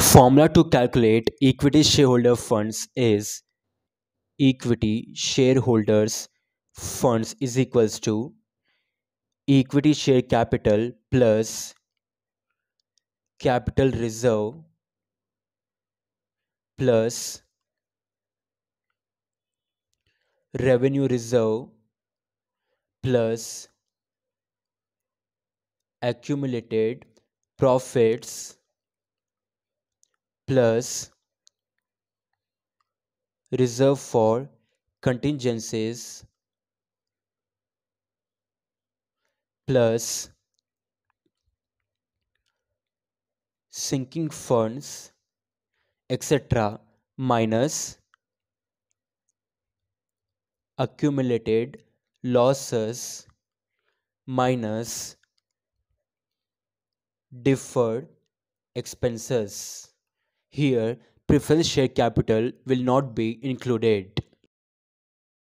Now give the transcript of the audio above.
Formula to calculate equity shareholder funds is equity shareholders funds is equals to equity share capital plus capital reserve plus revenue reserve plus accumulated profits plus reserve for contingencies plus sinking funds etc. minus accumulated losses minus deferred expenses. Here, preference share capital will not be included.